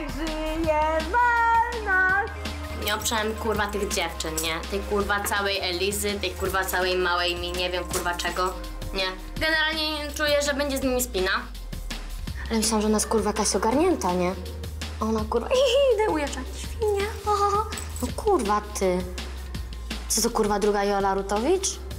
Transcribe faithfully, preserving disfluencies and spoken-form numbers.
niech żyje wolność. Nie oprzałem kurwa tych dziewczyn, nie? Tej kurwa całej Elizy, tej kurwa całej małej mi, nie wiem kurwa czego. Nie. Generalnie czuję, że będzie z nimi spina. Ale myślałam, że ona jest kurwa jakaś ogarnięta, nie? Ona kurwa, idę ujeżdżać świnie. No kurwa ty. Co to kurwa druga Jola Rutowicz?